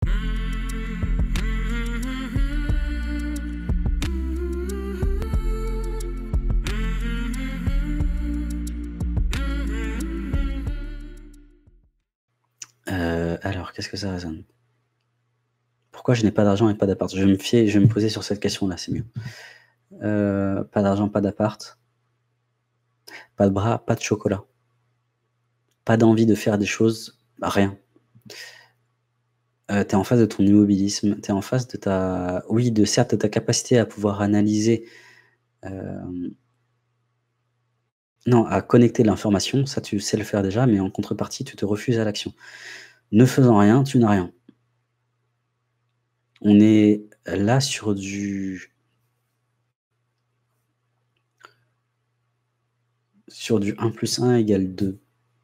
Alors, qu'est-ce que ça résonne? Pourquoi je n'ai pas d'argent et pas d'appart? Je vais me poser sur cette question-là, c'est mieux. Pas d'argent, pas d'appart, pas de bras, pas de chocolat, pas d'envie de faire des choses, rien. Tu es en face de ton immobilisme, tu es en face de ta oui, de certes, de ta capacité à pouvoir analyser, hem, non, à connecter l'information, ça tu sais le faire déjà, mais en contrepartie, tu te refuses à l'action. Ne faisant rien, tu n'as rien. On est là sur du 1 + 1 = 2.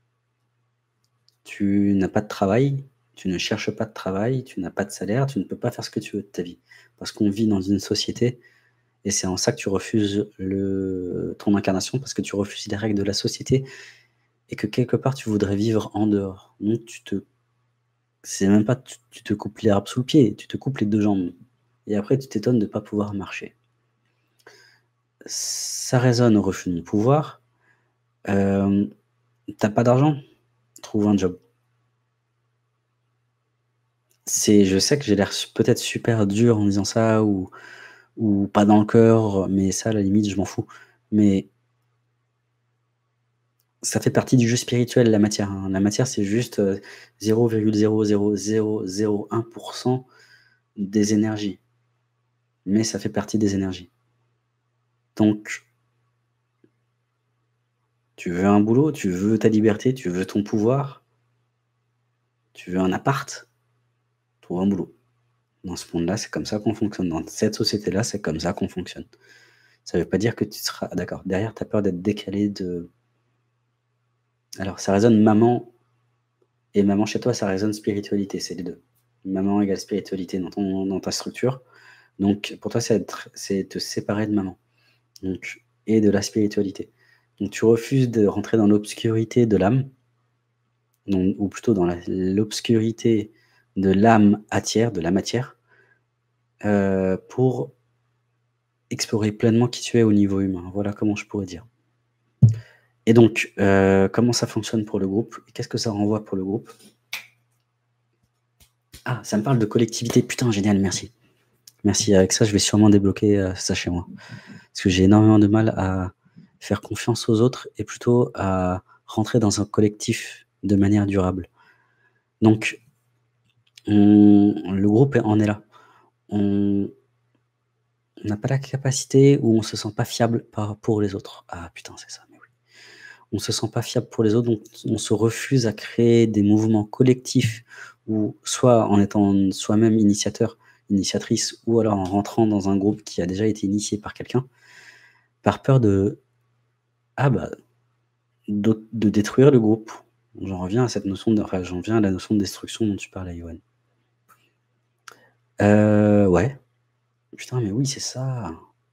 Tu n'as pas de travail, tu ne cherches pas de travail, tu n'as pas de salaire, tu ne peux pas faire ce que tu veux de ta vie. Parce qu'on vit dans une société et c'est en ça que tu refuses ton incarnation, parce que tu refuses les règles de la société et que quelque part tu voudrais vivre en dehors. Donc c'est même pas tu te coupes l'herbe sous le pied, tu te coupes les 2 jambes et après tu t'étonnes de ne pas pouvoir marcher. Ça résonne au refus de mon pouvoir. Hem, tu pas d'argent? Trouve un job. Je sais que j'ai l'air peut-être super dur en disant ça ou pas dans le cœur, mais ça, à la limite, je m'en fous. Mais ça fait partie du jeu spirituel, la matière, hein. La matière, c'est juste, 0,00001% des énergies, mais ça fait partie des énergies. Donc, tu veux un boulot, tu veux ta liberté, tu veux ton pouvoir, tu veux un appart, trouve un boulot. Dans ce monde-là, c'est comme ça qu'on fonctionne. Dans cette société-là, c'est comme ça qu'on fonctionne. Ça veut pas dire que tu seras d'accord, derrière, tu as peur d'être décalé de alors ça résonne maman et maman chez toi, ça résonne spiritualité, c'est les 2. Maman égale spiritualité dans ta structure. Donc pour toi, c'est te séparer de maman, donc et de la spiritualité. Donc tu refuses de rentrer dans l'obscurité de l'âme, donc ou plutôt dans l'obscurité de l'âme atière, de la matière, pour explorer pleinement qui tu es au niveau humain. Voilà comment je pourrais dire. Et donc, comment ça fonctionne pour le groupe? Qu'est-ce que ça renvoie pour le groupe? Ah, ça me parle de collectivité. Putain, génial, merci. Merci, avec ça, je vais sûrement débloquer, ça chez moi. Parce que j'ai énormément de mal à faire confiance aux autres et plutôt à rentrer dans un collectif de manière durable. Donc le groupe en est là. On on n'a pas la capacité ou on se sent pas fiable pour les autres. Ah putain, c'est ça, mais oui. On se sent pas fiable pour les autres, donc on se refuse à créer des mouvements collectifs ou soit en étant soi-même initiateur, initiatrice ou alors en rentrant dans un groupe qui a déjà été initié par quelqu'un, par peur ah bah, de détruire le groupe. J'en reviens à cette notion enfin, j'en viens à la notion de destruction dont tu parlais, Yoann. Ouais. Putain, mais oui, c'est ça.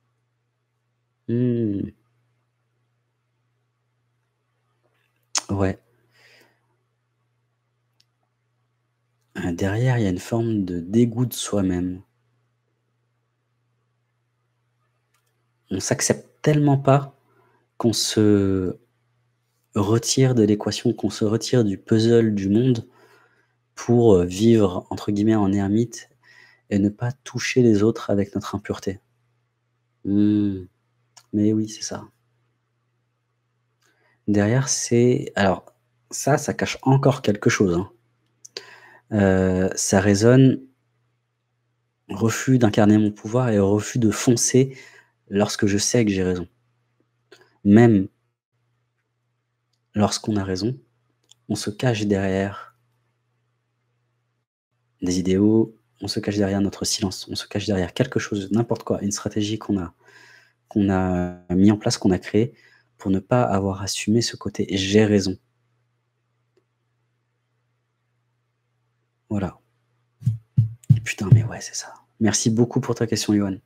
Mmh. Ouais. Derrière, il y a une forme de dégoût de soi-même. On s'accepte tellement pas qu'on se retire de l'équation, qu'on se retire du puzzle du monde pour, vivre entre guillemets «en ermite» et ne pas toucher les autres avec notre impureté. Mmh. Mais oui, c'est ça. Derrière, c'est alors ça cache encore quelque chose, hein. Ça résonne refus d'incarner mon pouvoir et refus de foncer lorsque je sais que j'ai raison. Même lorsqu'on a raison, on se cache derrière des idéaux, on se cache derrière notre silence, on se cache derrière quelque chose, n'importe quoi, une stratégie qu'on a mis en place, qu'on a créée pour ne pas avoir assumé ce côté «j'ai raison». Voilà. Putain, mais ouais, c'est ça. Merci beaucoup pour ta question, Yoann.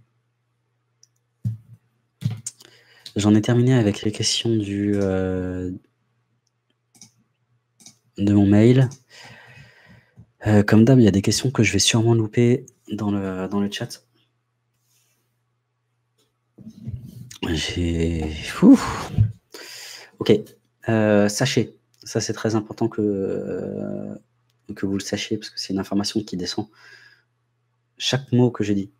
J'en ai terminé avec les questions de mon mail. Comme d'hab, il y a des questions que je vais sûrement louper dans le chat. J'ai ouf! OK, sachez, ça c'est très important que vous le sachiez parce que c'est une information qui descend. Chaque mot que j'ai dit,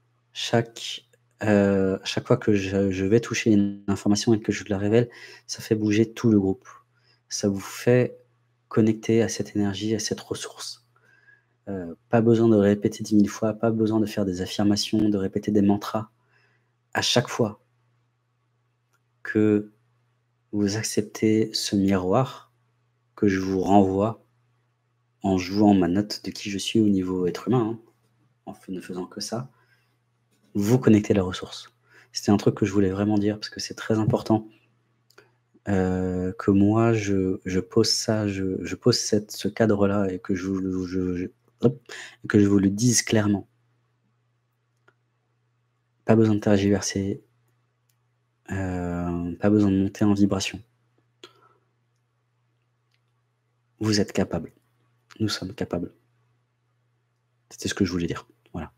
chaque fois que je vais toucher une information et que je la révèle, ça fait bouger tout le groupe. Ça vous fait connecter à cette énergie, à cette ressource. Pas besoin de répéter 10 000 fois, pas besoin de faire des affirmations, de répéter des mantras. À chaque fois que vous acceptez ce miroir que je vous renvoie en jouant ma note de qui je suis au niveau être humain, hein, ne faisant que ça, vous connectez la ressource. C'était un truc que je voulais vraiment dire parce que c'est très important, que moi je pose ça, je pose ce cadre-là et que hop, que je vous le dise clairement. Pas besoin de tergiverser, pas besoin de monter en vibration. Vous êtes capables, nous sommes capables. C'était ce que je voulais dire, voilà.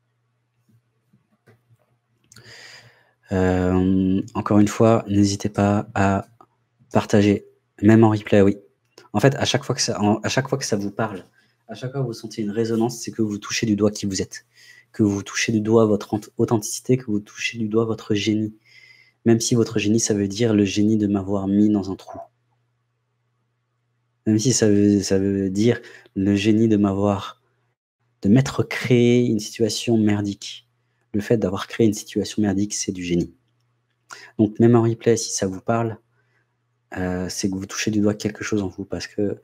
Encore une fois, n'hésitez pas à partager, même en replay, oui. En fait, à chaque fois que ça vous parle, à chaque fois que vous sentez une résonance, c'est que vous touchez du doigt qui vous êtes, que vous touchez du doigt votre authenticité, que vous touchez du doigt votre génie. Même si votre génie, ça veut dire le génie de m'avoir mis dans un trou. Même si ça veut dire le génie de m'être créé une situation merdique. Le fait d'avoir créé une situation merdique, c'est du génie. Donc même en replay, si ça vous parle, c'est que vous touchez du doigt quelque chose en vous parce que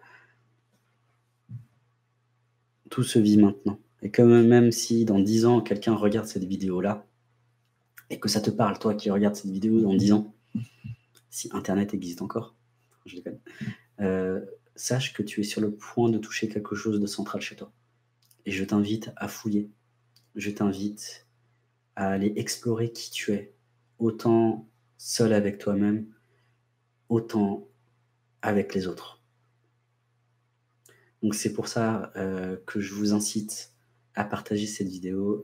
tout se vit maintenant et que même si dans 10 ans, quelqu'un regarde cette vidéo-là et que ça te parle, toi qui regardes cette vidéo dans 10 ans, si internet existe encore, je déconne, sache que tu es sur le point de toucher quelque chose de central chez toi et je t'invite à fouiller. Je t'invite à aller explorer qui tu es, autant seul avec toi-même, autant avec les autres. Donc c'est pour ça, que je vous incite à partager cette vidéo,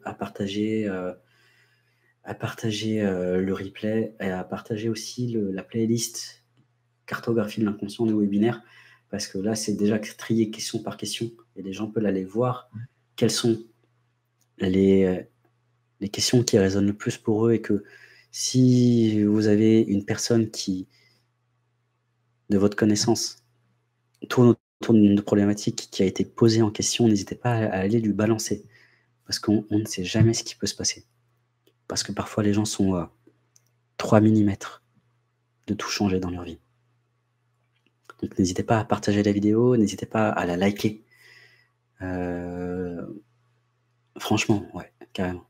à partager, le replay et à partager aussi la playlist cartographie de l'inconscient du webinaire. Parce que là, c'est déjà trié question par question et les gens peuvent aller voir quelles sont les questions qui résonnent le plus pour eux et que si vous avez une personne qui, de votre connaissance, tourne autour d'une problématique qui a été posée en question, n'hésitez pas à aller lui balancer. Parce qu'on ne sait jamais ce qui peut se passer. Parce que parfois les gens sont à 3 millimètres de tout changer dans leur vie. Donc n'hésitez pas à partager la vidéo, n'hésitez pas à la liker. Franchement, ouais, carrément.